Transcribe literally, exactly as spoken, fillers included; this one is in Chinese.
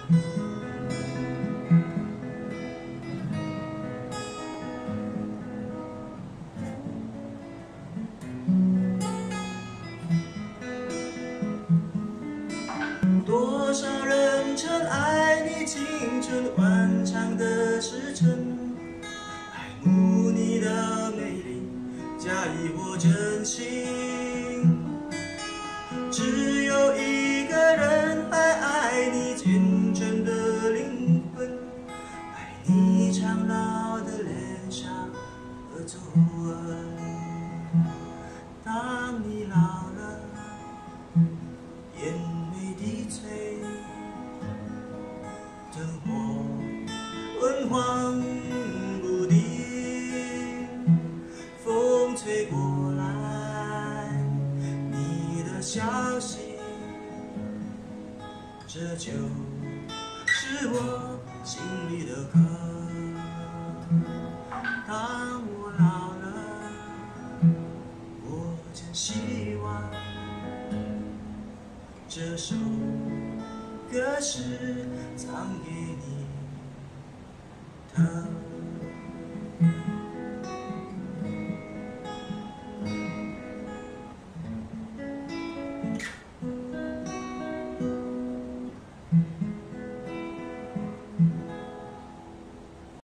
多少人曾爱你青春欢畅的赤诚，爱慕你的美丽，假意或真心。只有一个人还爱你虔诚的灵魂，爱你苍老的脸上和皱纹。当你老了，眼眉低垂，灯火昏黄不定，风吹过来你的消息，这就是我心里的歌。当我老了，我真希望这首歌是唱给你的。